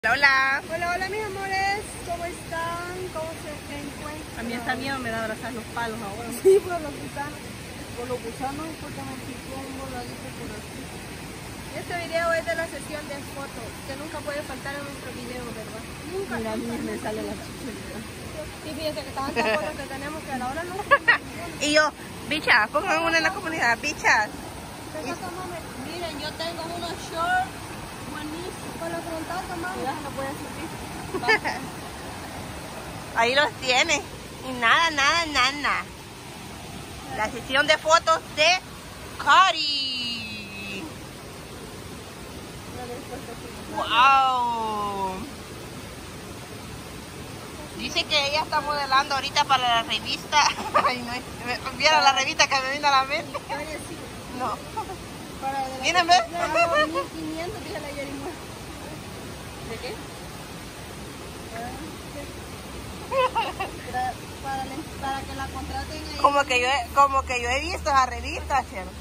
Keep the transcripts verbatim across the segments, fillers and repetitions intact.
Hola, hola. Hola, hola mis amores, ¿cómo están? ¿Cómo se encuentran? A mí esta miedo me da abrazar los palos ahora. Sí, por los gusanos. Por los gusanos, porque me picó un voladito por aquí. Este video es de la sesión de fotos, que nunca puede faltar en nuestro video, ¿verdad? Nunca. Mira, a mí me sale la chichita. Sí, fíjense que tantas fotos que tenemos que a la hora no. Y yo, bichas, pongan una en la comunidad, bichas. Miren, yo tengo unos shorts buenísimos. Con la frontal, mamá. Ya no puede subir. Ahí los tiene. Y nada, nada, nada. La sesión de fotos de Cari. Wow. Dice que ella está modelando ahorita para la revista. Ay, no, ¿vieron la revista que me vino a la mente? No. Miren, ¿ves? mil quinientos, dije la Yerima. ¿De qué? Para, para, para que la contraten ahí. Como que yo he, como que yo he visto esa revista, ¿cierto?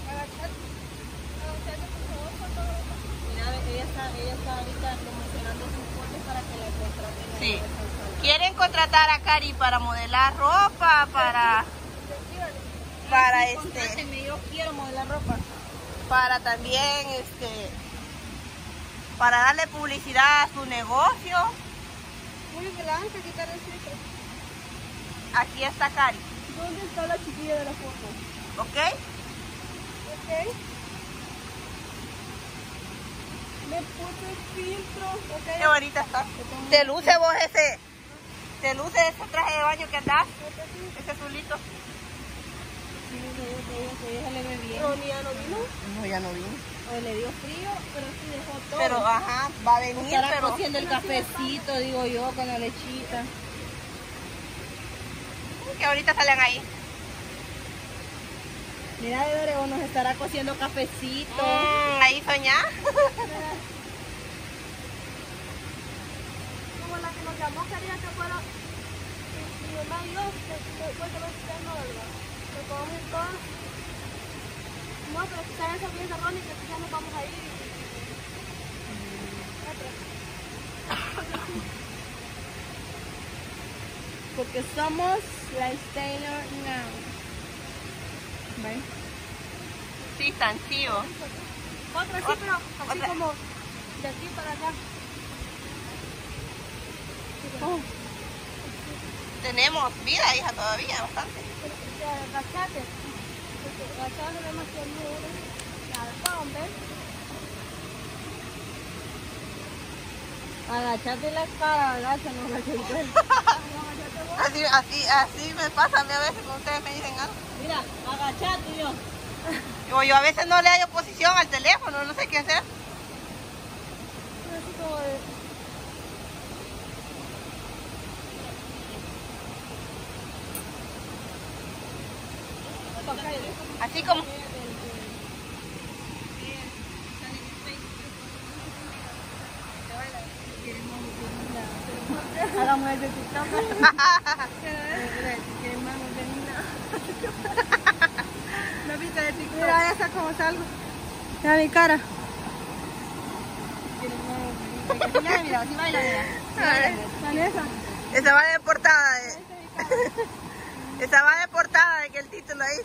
Mira, ella está, ella está ahorita promocionando sus fotos para que la contraten. Sí. ¿Quieren contratar a Cari para modelar ropa, para para sí, este, yo quiero modelar ropa. para también este para darle publicidad a su negocio? Muy blanca, quitar el filtro. Aquí está Cari. ¿Dónde está la chiquilla de la foto? ¿Ok? Ok. Me puse el filtro. Okay. Qué bonita está. ¿Te luce vos ese? ¿Te luce ese traje de baño que andás? Ese azulito. Sí, ella le ve bien. Pero ni ya no vino. No, ya no vino. O le dio frío, pero sí dejó todo. Pero ajá, va a venir, estará pero cociendo el cafecito, digo yo, con la lechita. que ahorita salen ahí. Mira, de Doreo nos estará cociendo cafecito. Mm, ahí soñá. Como la que nos llamó, quería que fuera mi mamá y yo, después de los no, ¿verdad? Que podamos ir todas. No, pero que se bien cerrón y que ya nos vamos a ir. Porque somos lifestyle now. ¿Ven? Sí, tan chivo. Otra sí, pero así otra. como de aquí para allá. Oh. Tenemos vida, hija, todavía, bastante. Agachate. Agachate demasiado duro. Nada, ¿ves? Agachate la cara, agacha, no agachate. Así, así, así me pasa a mí a veces cuando ustedes me dicen algo. Mira, agachate yo. Yo, yo a veces no le hallo posición al teléfono, no sé qué hacer. Así como de... Así como... Hagamos el de TikTok. ¿No viste de TikTok? Mira esa como salgo. Mira mi cara. Mira, mira, así baila, mira. Esa. Esa va de portada de... Esa va de portada de que el título ahí.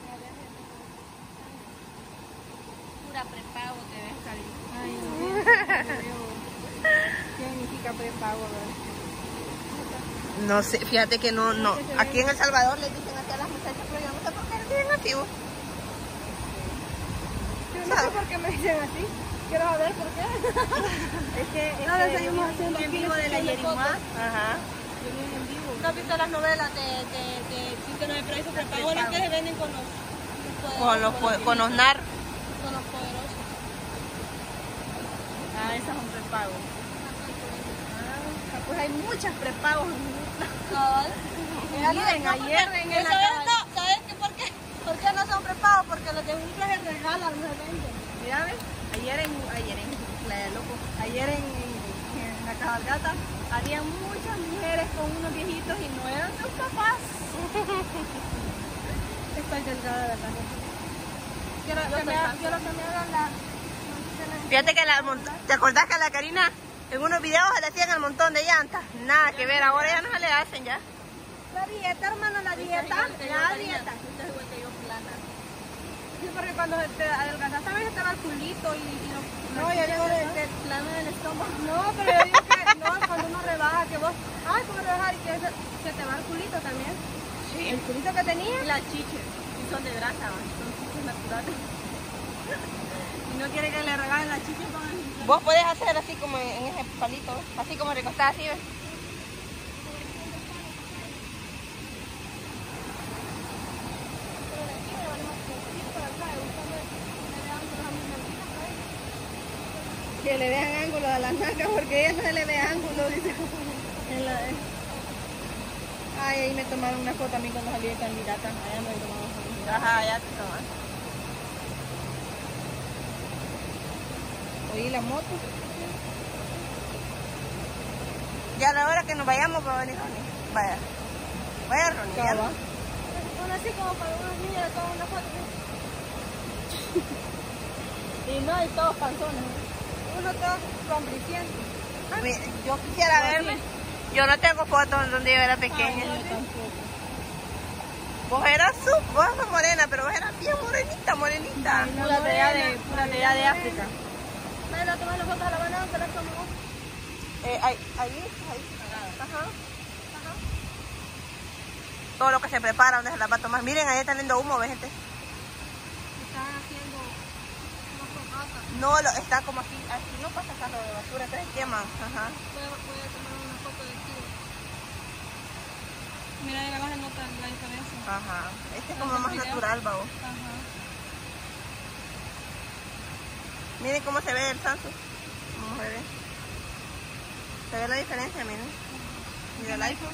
Pura prepago te ves, Cari. Ay, no. ¿Qué significa prepago, verdad? No sé, fíjate que no, no. Aquí en El Salvador les dicen así a las muchachas, pero yo no sé por qué es bien nativo. Yo no sé por qué me dicen así. Quiero saber por qué. Es que es que seguimos haciendo en vivo de la Yerima. Ajá. En vivo. ¿No has visto las novelas de de de síndrome de precio prepago? Las que se venden con los Con los, po- con los nar. con los poderosos. Ah, esas son prepago. Ah, pues hay muchas prepagos. Miren, ayer en el... ¿Sabes qué? ¿Por qué? ¿Por qué no son prepagos? Porque los de un traje regalan, no venden. Mira, ¿ves? Ayer en, ayer en, la de loco, ayer en, en, en la cabalgata, había muchas mujeres con unos viejitos y no eran sus papás. Estoy delgada, ¿verdad? Quiero, que me, quiero que me hagan la... Fíjate que la, ¿te acordás que a la Karina En unos videos se le hacían el montón de llantas. Nada que ver, ahora ya no se le hacen ya. La dieta, hermano, la dieta. La dieta. Sí, porque cuando te adelgazas también se te va el culito y, y los... No, yo digo de que plano del estómago. No, pero yo digo que no, cuando uno rebaja, que vos... Ay, ¿cómo rebajar? Y que se, se te va el culito también. Sí. El culito que tenía. Y las chiches, son de grasa, son chiches naturales. Y no quiere que le regalen las chiches con el... Vos podés hacer así como en ese palito, así como recostada así, ¿ves? Que le vean ángulo a las nalgas porque ella no se le ve ángulo, dice. En la de... Ay, ahí me tomaron una foto a mí cuando salí de candidata. Allá me tomaron una foto. Ajá, ya te tomas. Oí la moto. Ya a la hora que nos vayamos va a venir Ronnie. Vaya. Vaya Ronnie. Ya. Bueno, así como para unos niños le toman una foto. Y no hay todos panzones. Uno todo compliciente. Yo quisiera verme. Yo no tengo fotos donde yo era pequeña. Ay, no, tampoco. Vos eras su, vos sos morena, pero vos eras bien morenita, morenita. Ay, no, pura de allá de, pura de, allá de África. Me la tomé las fotos a la banana, se las tomó. Eh, ahí, ahí, ahí. Ajá. Ajá. Todo lo que se prepara, donde se las va a tomar. Miren, ahí está lindo humo, ¿ves, gente? Están haciendo unas fogatas. No, lo, está como así, así no pasa carro de basura, entonces queman. Ajá. Voy a, voy a tomar una foto de aquí. Mira, de la baja nota la diferencia. Ajá. Este es como más natural, babo. Ajá. Miren cómo se ve el Samsung. Vamos a ver. Se ve la diferencia, miren. Mira el iPhone.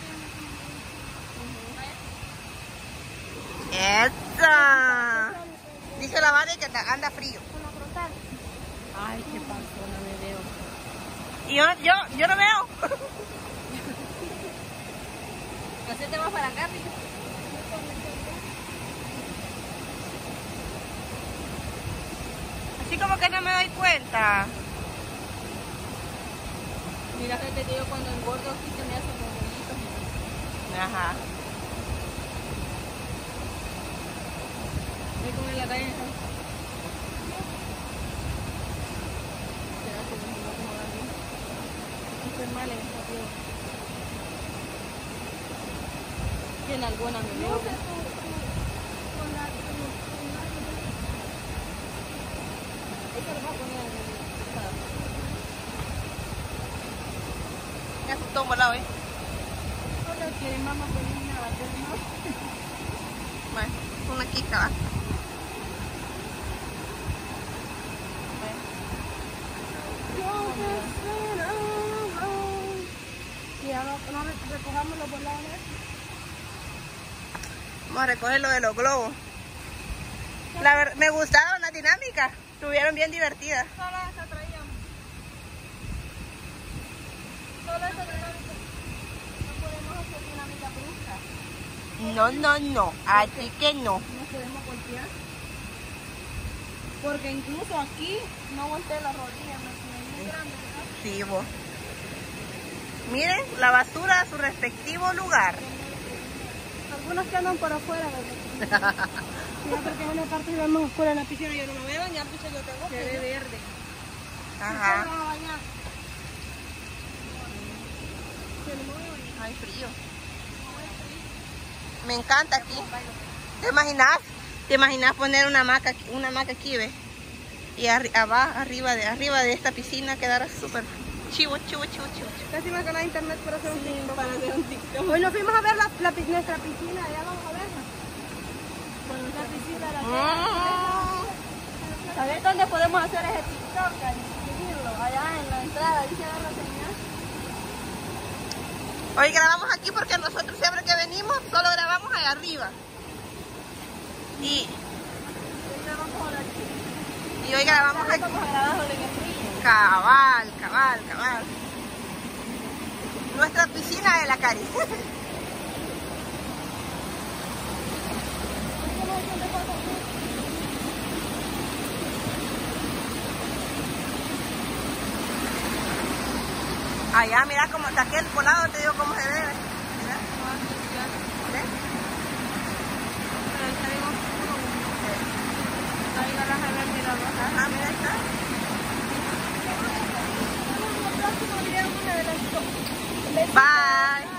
¡Esa! Dice la Vane que anda frío. Ay, qué panzona me veo. Y yo, yo, yo no veo. Hacete más para acá, pico. Así como que no me doy cuenta. Mira, gente, que yo cuando engordo aquí se me hacen los bolitos. Ajá. Voy a comer la calle. Estoy mal en esta piel. En alguna me veo. Esto lo voy a poner en Ya se todo volado, ¿eh? Hola, ¿quieren mamá poner una batería? Bueno, una quica, ¿va? Ya no, no recojamos los bolones. Vamos a recoger lo de los globos. La ver, me gustaron las dinámicas. Estuvieron bien divertidas. Solo esa traíamos. Solo esa dinámica. No podemos hacer dinámica brusca. No, no, no. Así que no. No podemos golpear. Porque incluso aquí no volteé la rodilla. Me muy grande, ¿verdad? Sí, vos. Miren, la basura a su respectivo lugar. Algunos que andan por afuera, ¿verdad? Mira, porque en una parte se ve más oscura en la piscina. Yo no me voy a bañar, pues yo tengo que ver verde. Ajá. ¿Usted no va a bañar? Yo no me voy a bañar. Ay, frío. Me encanta aquí. ¿Te imaginas? ¿Te imaginas poner una hamaca, aquí- una hamaca aquí, ves? Y arri abajo, arriba de, arriba de esta piscina quedara súper chivo, chivo, chivo, chivo. Casi me gané internet para hacer un TikTok. Para hacer un TikTok. Hoy nos fuimos a ver la, la, nuestra piscina, ya vamos a verla. Con nuestra piscina, la Mm. ¿Sabes dónde podemos hacer ese TikTok? Seguirlo, allá en la entrada, dice dar la señal. Hoy grabamos aquí porque nosotros siempre que venimos solo grabamos allá arriba. Y, y hoy grabamos aquí. Cabal, cabal, cabal. Nuestra piscina de la Cari. Allá, mira como de aquel volado, te digo cómo se ve. Mira. ¿Ves? Pero ahí está bien oscuro. Ahí va la ver mirador. Ajá, mira, ahí está. En el próximo video, una de las dos. Bye.